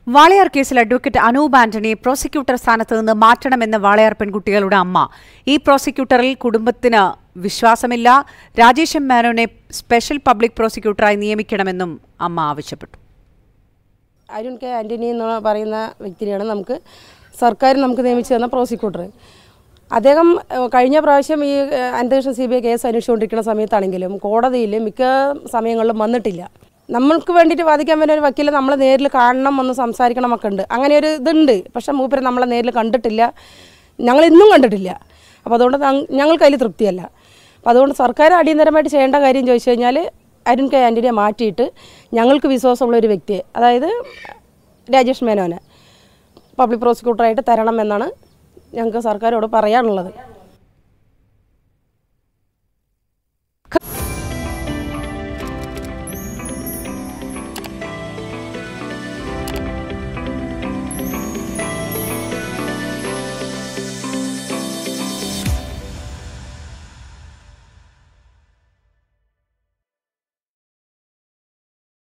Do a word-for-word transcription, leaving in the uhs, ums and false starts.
വാളയാർ കേസിൽ advocate Anoop ആന്റണിയെ prosecutor സ്ഥാനത്ത് നിന്ന് മാറ്റണമെന്ന് വാളയാർ പെൺകുട്ടികളുടെ അമ്മ. ഈ പ്രോസിക്യൂട്ടറിൽ കുടുംബത്തിന് വിശ്വാസമില്ല. രാജേഷ് മേനോനെ സ്പെഷ്യൽ പബ്ലിക് പ്രോസിക്യൂട്ടറായി നിയമിക്കണമെന്നും അമ്മ ആവശ്യപ്പെട്ടു. അരുൺ കെ ആന്റണി എന്ന് പറയുന്ന വ്യക്തിയാണ് നമുക്ക് സർക്കാർ നമുക്ക് നിയമിച്ചു തന്ന പ്രോസിക്യൂട്ടർ. അദ്ദേഹം കഴിഞ്ഞ പ്രാവശ്യം ഈ അന്വേഷണ സി ബി ഐ കേസ് അന്വേഷിച്ചുകൊണ്ടിരിക്കുന്ന സമയത്താണെങ്കിലും കോടതിയിൽ മിക്ക സമയങ്ങളിലും വന്നിട്ടില്ല. നമ്മൾക്ക് വേണ്ടിയിട്ട് വാദിക്കാൻ വേണ്ടി ഒരു വക്കീൽ നമ്മളെ നേരിൽ കാണണം, ഒന്ന് സംസാരിക്കണമൊക്കെ ഉണ്ട്. അങ്ങനെ ഒരു ഇതുണ്ട്. പക്ഷേ മൂപ്പര് നമ്മളെ നേരിൽ കണ്ടിട്ടില്ല, ഞങ്ങൾ ഇന്നും കണ്ടിട്ടില്ല. അപ്പോൾ അതുകൊണ്ട് ഞങ്ങൾക്ക് അതിൽ തൃപ്തിയല്ല. അപ്പോൾ അതുകൊണ്ട് സർക്കാർ അടിയന്തരമായിട്ട് ചെയ്യേണ്ട കാര്യം ചോദിച്ചു കഴിഞ്ഞാൽ അരുൺ കെ ആന്റണിയെ മാറ്റിയിട്ട് ഞങ്ങൾക്ക് വിശ്വാസമുള്ള ഒരു വ്യക്തിയെ, അതായത് രാജേഷ് മേനോനെ പബ്ലിക് പ്രോസിക്യൂട്ടറായിട്ട് തരണം എന്നാണ് ഞങ്ങൾക്ക് സർക്കാരോട് പറയാനുള്ളത്.